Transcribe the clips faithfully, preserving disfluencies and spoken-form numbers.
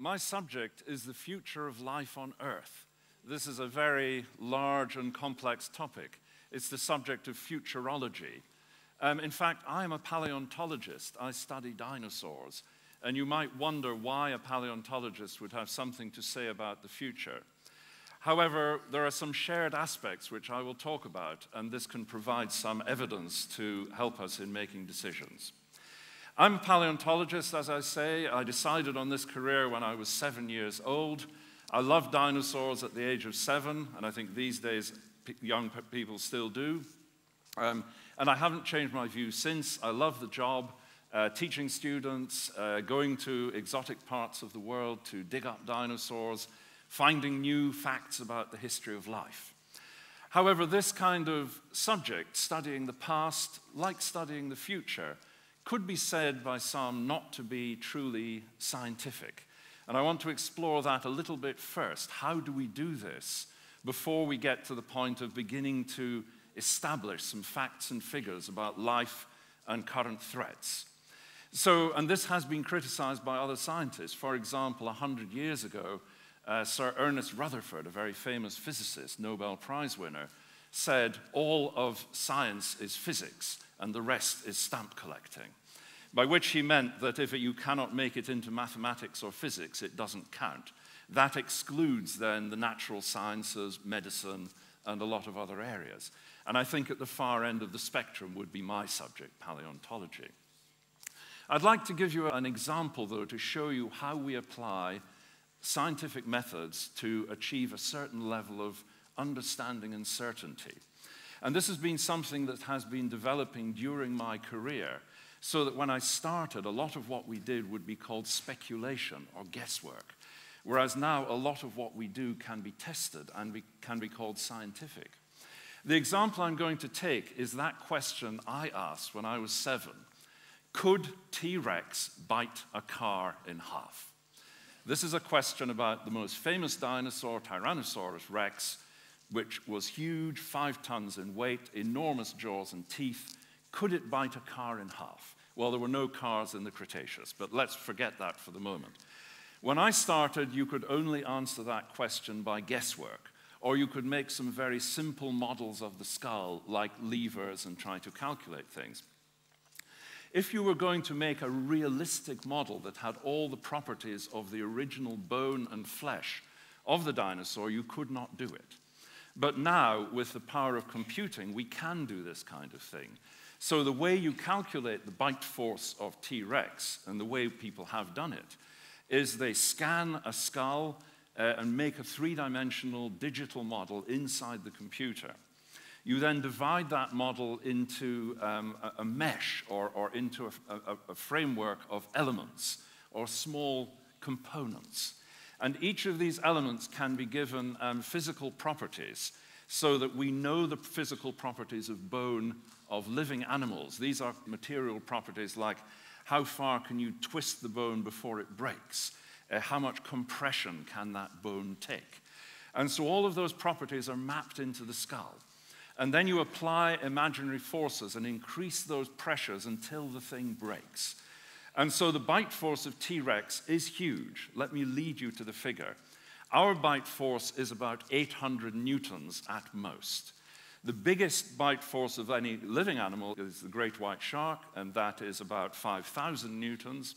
My subject is the future of life on Earth. This is a very large and complex topic. It's the subject of futurology. Um, in fact, I am a paleontologist. I study dinosaurs. And you might wonder why a paleontologist would have something to say about the future. However, there are some shared aspects which I will talk about, and this can provide some evidence to help us in making decisions. I'm a paleontologist, as I say. I decided on this career when I was seven years old. I loved dinosaurs at the age of seven, and I think these days young people still do. Um, and I haven't changed my view since. I love the job, uh, teaching students, uh, going to exotic parts of the world to dig up dinosaurs, finding new facts about the history of life. However, this kind of subject, studying the past, like studying the future, could be said by some not to be truly scientific. And I want to explore that a little bit first. How do we do this before we get to the point of beginning to establish some facts and figures about life and current threats? So, and this has been criticized by other scientists. For example, a hundred years ago, uh, Sir Ernest Rutherford, a very famous physicist, Nobel Prize winner, said all of science is physics and the rest is stamp collecting, by which he meant that if you cannot make it into mathematics or physics, it doesn't count. That excludes then the natural sciences, medicine, and a lot of other areas. And I think at the far end of the spectrum would be my subject, paleontology. I'd like to give you an example, though, to show you how we apply scientific methods to achieve a certain level of understanding and certainty. And this has been something that has been developing during my career, so that when I started, a lot of what we did would be called speculation or guesswork, whereas now a lot of what we do can be tested and be, can be called scientific. The example I'm going to take is that question I asked when I was seven. Could T-Rex bite a car in half? This is a question about the most famous dinosaur, Tyrannosaurus rex, which was huge, five tons in weight, enormous jaws and teeth. Could it bite a car in half? Well, there were no cars in the Cretaceous, but let's forget that for the moment. When I started, you could only answer that question by guesswork, or you could make some very simple models of the skull, like levers, and try to calculate things. If you were going to make a realistic model that had all the properties of the original bone and flesh of the dinosaur, you could not do it. But now, with the power of computing, we can do this kind of thing. So the way you calculate the bite force of T-Rex, and the way people have done it, is they scan a skull uh, and make a three-dimensional digital model inside the computer. You then divide that model into um, a, a mesh or, or into a, a, a framework of elements or small components. And each of these elements can be given um, physical properties so that we know the physical properties of bone of living animals. These are material properties like how far can you twist the bone before it breaks? Uh, how much compression can that bone take? And so all of those properties are mapped into the skull. And then you apply imaginary forces and increase those pressures until the thing breaks. And so the bite force of T-Rex is huge. Let me lead you to the figure. Our bite force is about eight hundred newtons at most. The biggest bite force of any living animal is the great white shark, and that is about five thousand newtons.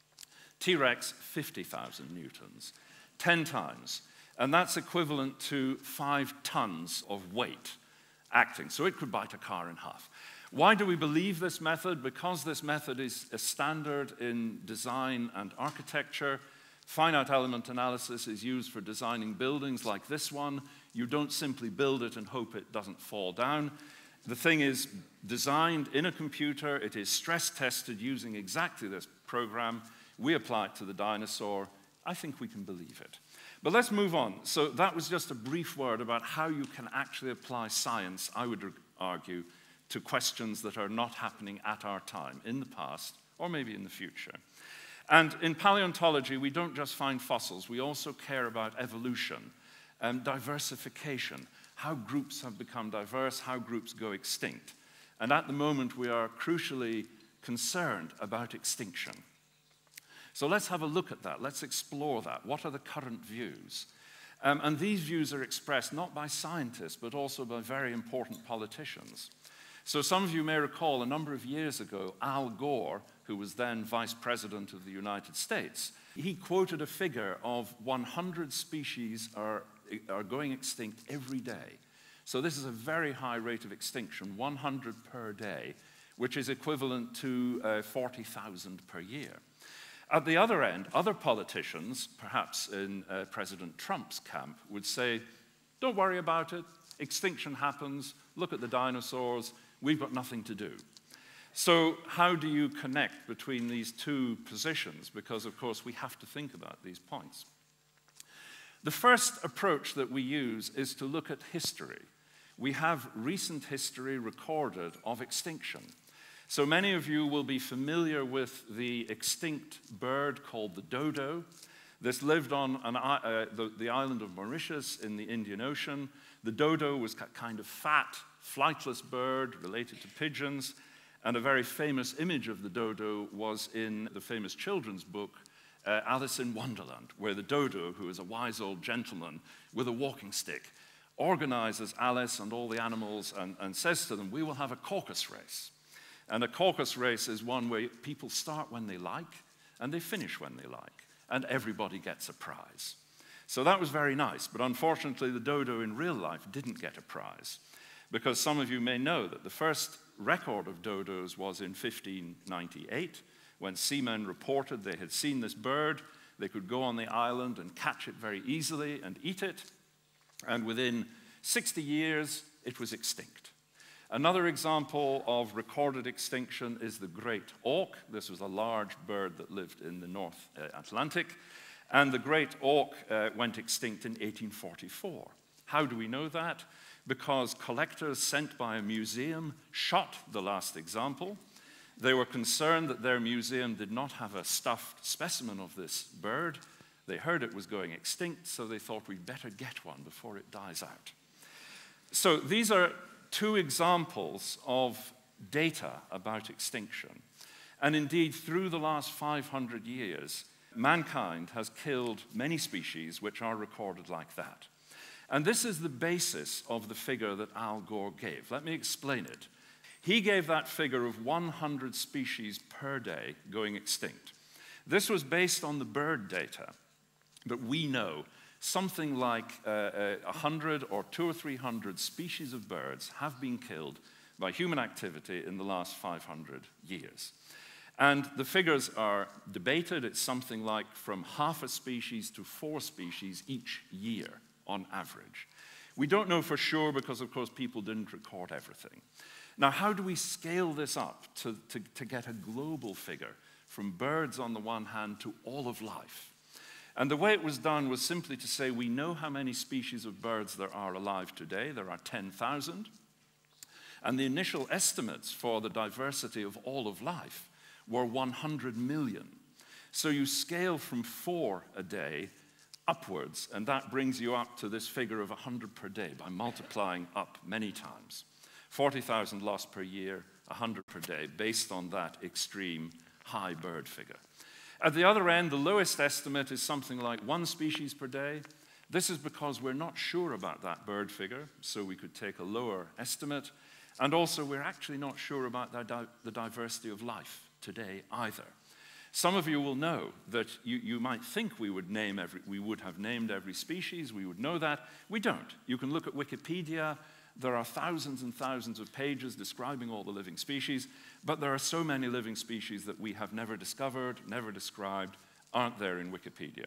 T-Rex, fifty thousand newtons, ten times. And that's equivalent to five tons of weight acting. So it could bite a car in half. Why do we believe this method? Because this method is a standard in design and architecture. Finite element analysis is used for designing buildings like this one. You don't simply build it and hope it doesn't fall down. The thing is designed in a computer. It is stress tested using exactly this program. We apply it to the dinosaur. I think we can believe it. But let's move on. So that was just a brief word about how you can actually apply science, I would argue, to questions that are not happening at our time, in the past, or maybe in the future. And in paleontology, we don't just find fossils, we also care about evolution and diversification, how groups have become diverse, how groups go extinct. And at the moment, we are crucially concerned about extinction. So let's have a look at that. Let's explore that. What are the current views? Um, and these views are expressed not by scientists, but also by very important politicians. So some of you may recall a number of years ago, Al Gore, who was then Vice President of the United States, he quoted a figure of one hundred species are, are going extinct every day. So this is a very high rate of extinction, one hundred per day, which is equivalent to uh, forty thousand per year. At the other end, other politicians, perhaps in uh, President Trump's camp, would say, don't worry about it, extinction happens, look at the dinosaurs, we've got nothing to do. So how do you connect between these two positions? Because, of course, we have to think about these points. The first approach that we use is to look at history. We have recent history recorded of extinction. So many of you will be familiar with the extinct bird called the dodo. This lived on an, uh, the, the island of Mauritius in the Indian Ocean. The dodo was a kind of fat, flightless bird related to pigeons. And a very famous image of the dodo was in the famous children's book, uh, Alice in Wonderland, where the dodo, who is a wise old gentleman with a walking stick, organizes Alice and all the animals and, and says to them, we will have a caucus race. And a caucus race is one where people start when they like and they finish when they like, and everybody gets a prize. So that was very nice, but unfortunately the dodo in real life didn't get a prize, because some of you may know that the first record of dodos was in fifteen ninety-eight, when seamen reported they had seen this bird. They could go on the island and catch it very easily and eat it, and within sixty years it was extinct. Another example of recorded extinction is the great auk. This was a large bird that lived in the North Atlantic, and the great auk uh, went extinct in eighteen forty-four. How do we know that? Because collectors sent by a museum shot the last example. They were concerned that their museum did not have a stuffed specimen of this bird. They heard it was going extinct, so they thought we'd better get one before it dies out. So these are two examples of data about extinction. And indeed, through the last five hundred years, mankind has killed many species which are recorded like that. And this is the basis of the figure that Al Gore gave. Let me explain it. He gave that figure of one hundred species per day going extinct. This was based on the bird data, but we know something like uh, uh, one hundred or two or three hundred species of birds have been killed by human activity in the last five hundred years. And the figures are debated. It's something like from half a species to four species each year on average. We don't know for sure because, of course, people didn't record everything. Now, how do we scale this up to, to, to get a global figure from birds on the one hand to all of life? And the way it was done was simply to say we know how many species of birds there are alive today. There are ten thousand. And the initial estimates for the diversity of all of life were one hundred million. So you scale from four a day upwards, and that brings you up to this figure of one hundred per day by multiplying up many times. forty thousand lost per year, one hundred per day, based on that extreme high bird figure. At the other end, the lowest estimate is something like one species per day. This is because we're not sure about that bird figure, so we could take a lower estimate. And also, we're actually not sure about the, di the diversity of life today either. Some of you will know that you, you might think we would, name every, we would have named every species. We would know that. We don't. You can look at Wikipedia. There are thousands and thousands of pages describing all the living species, but there are so many living species that we have never discovered, never described, aren't there in Wikipedia.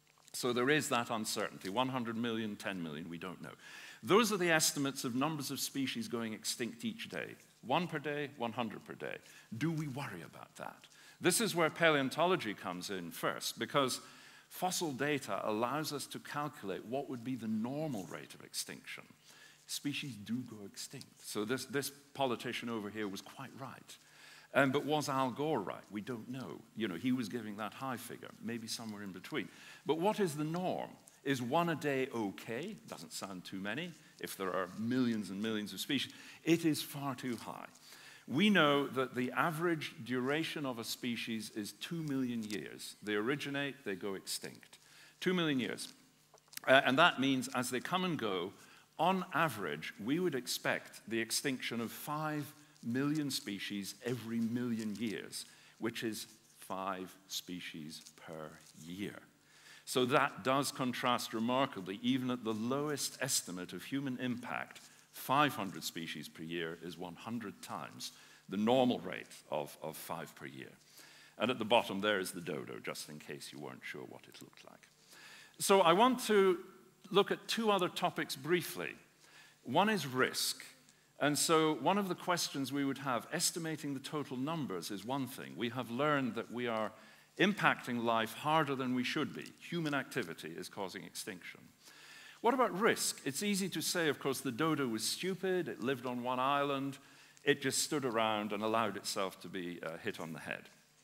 So there is that uncertainty. one hundred million, ten million, we don't know. Those are the estimates of numbers of species going extinct each day. One per day, one hundred per day. Do we worry about that? This is where paleontology comes in first, because fossil data allows us to calculate what would be the normal rate of extinction. Species do go extinct. So this, this politician over here was quite right. Um, but was Al Gore right? We don't know. You know, he was giving that high figure, maybe somewhere in between. But what is the norm? Is one a day okay? Doesn't sound too many if there are millions and millions of species. It is far too high. We know that the average duration of a species is two million years. They originate, they go extinct. Two million years. Uh, and that means as they come and go, on average, we would expect the extinction of five million species every million years, which is five species per year. So that does contrast remarkably. Even at the lowest estimate of human impact, five hundred species per year is one hundred times the normal rate of, of five per year. And at the bottom there is the dodo, just in case you weren't sure what it looked like. So I want to look at two other topics briefly. One is risk. And so one of the questions we would have, estimating the total numbers is one thing. We have learned that we are impacting life harder than we should be. Human activity is causing extinction. What about risk? It's easy to say, of course, the dodo was stupid, it lived on one island, it just stood around and allowed itself to be uh, hit on the head.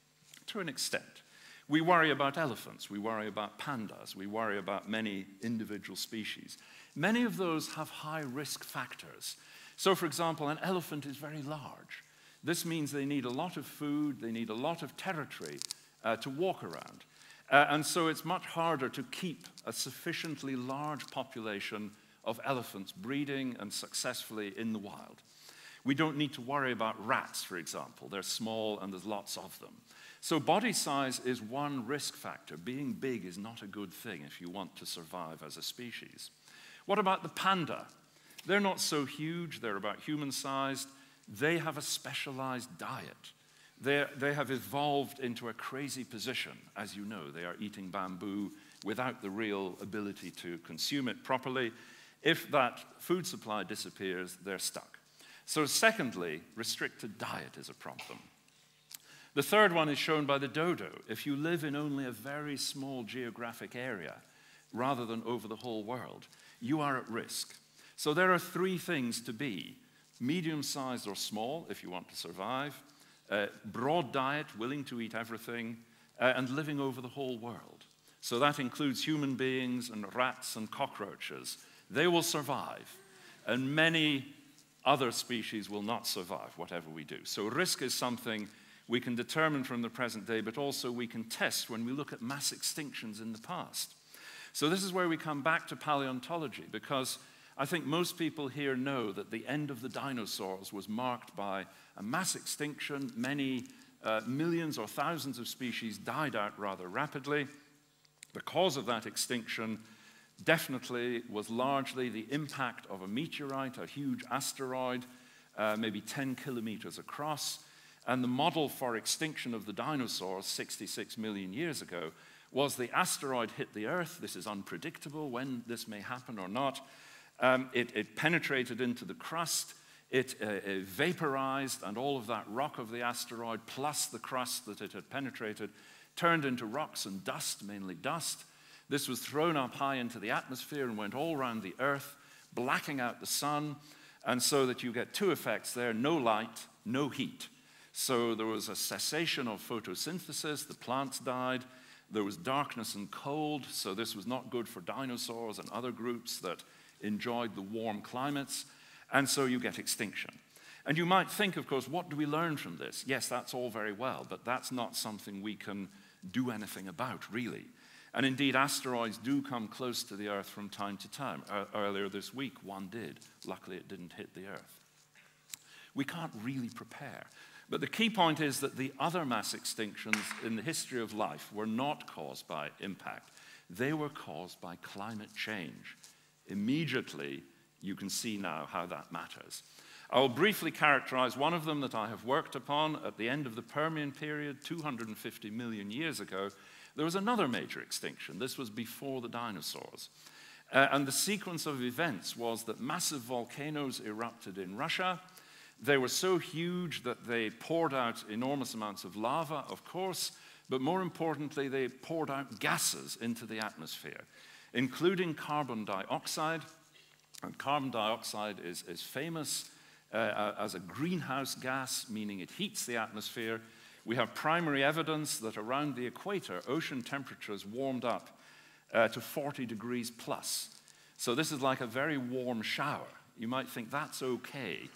To an extent. We worry about elephants, we worry about pandas, we worry about many individual species. Many of those have high risk factors. So, for example, an elephant is very large. This means they need a lot of food, they need a lot of territory uh, to walk around. Uh, and so it's much harder to keep a sufficiently large population of elephants breeding and successfully in the wild. We don't need to worry about rats, for example. They're small and there's lots of them. So body size is one risk factor. Being big is not a good thing if you want to survive as a species. What about the panda? They're not so huge, they're about human-sized. They have a specialized diet. They're, they have evolved into a crazy position. As you know, they are eating bamboo without the real ability to consume it properly. If that food supply disappears, they're stuck. So secondly, restricted diet is a problem. The third one is shown by the dodo. If you live in only a very small geographic area, rather than over the whole world, you are at risk. So there are three things to be: medium-sized or small, if you want to survive, uh, broad diet, willing to eat everything, uh, and living over the whole world. So that includes human beings and rats and cockroaches. They will survive, and many other species will not survive, whatever we do. So risk is something we can determine from the present day, but also we can test when we look at mass extinctions in the past. So this is where we come back to paleontology, because I think most people here know that the end of the dinosaurs was marked by a mass extinction. Many uh, millions or thousands of species died out rather rapidly. The cause of that extinction definitely was largely the impact of a meteorite, a huge asteroid, uh, maybe ten kilometers across. And the model for extinction of the dinosaurs sixty-six million years ago was the asteroid hit the Earth. This is unpredictable when this may happen or not. Um, it, it penetrated into the crust, it, uh, it vaporized, and all of that rock of the asteroid, plus the crust that it had penetrated, turned into rocks and dust, mainly dust. This was thrown up high into the atmosphere and went all around the Earth, blacking out the sun, and so that you get two effects there: no light, no heat. So there was a cessation of photosynthesis, the plants died, there was darkness and cold, so this was not good for dinosaurs and other groups that enjoyed the warm climates, and so you get extinction. And you might think, of course, what do we learn from this? Yes, that's all very well, but that's not something we can do anything about, really. And indeed, asteroids do come close to the Earth from time to time. Uh, earlier this week, one did. Luckily, it didn't hit the Earth. We can't really prepare. But the key point is that the other mass extinctions in the history of life were not caused by impact. They were caused by climate change. Immediately, you can see now how that matters. I will briefly characterize one of them that I have worked upon. At the end of the Permian period, two hundred fifty million years ago, there was another major extinction. This was before the dinosaurs. Uh, and the sequence of events was that massive volcanoes erupted in Russia. They were so huge that they poured out enormous amounts of lava, of course, but more importantly, they poured out gases into the atmosphere, including carbon dioxide. And carbon dioxide is, is famous uh, as a greenhouse gas, meaning it heats the atmosphere. We have primary evidence that around the equator, ocean temperatures warmed up uh, to forty degrees plus. So this is like a very warm shower. You might think that's okay,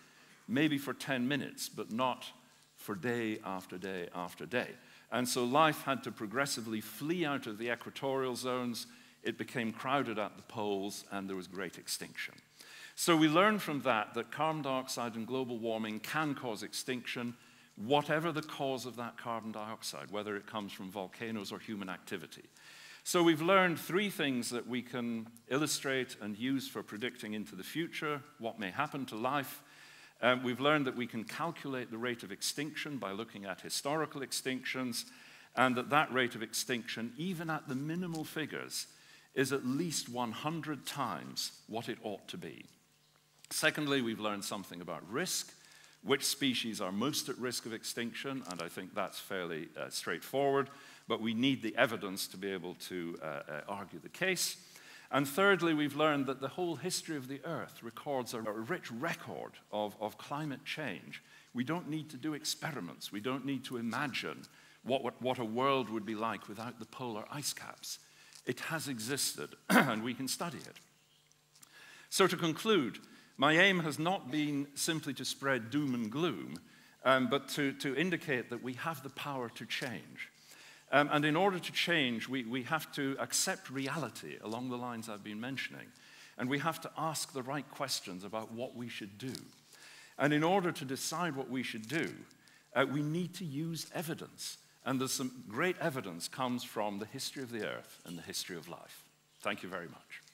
maybe for ten minutes, but not for day after day after day. And so life had to progressively flee out of the equatorial zones. It became crowded at the poles, and there was great extinction. So we learned from that that carbon dioxide and global warming can cause extinction, whatever the cause of that carbon dioxide, whether it comes from volcanoes or human activity. So we've learned three things that we can illustrate and use for predicting into the future what may happen to life. Um, we've learned that we can calculate the rate of extinction by looking at historical extinctions, and that that rate of extinction, even at the minimal figures, is at least one hundred times what it ought to be. Secondly, we've learned something about risk, which species are most at risk of extinction, and I think that's fairly uh, straightforward, but we need the evidence to be able to uh, uh, argue the case. And thirdly, we've learned that the whole history of the Earth records a rich record of, of climate change. We don't need to do experiments. We don't need to imagine what, what, what a world would be like without the polar ice caps. It has existed, and we can study it. So to conclude, my aim has not been simply to spread doom and gloom, um, but to, to indicate that we have the power to change. Um, and in order to change, we, we have to accept reality along the lines I've been mentioning. And we have to ask the right questions about what we should do. And in order to decide what we should do, uh, we need to use evidence. And there's some great evidence comes from the history of the Earth and the history of life. Thank you very much.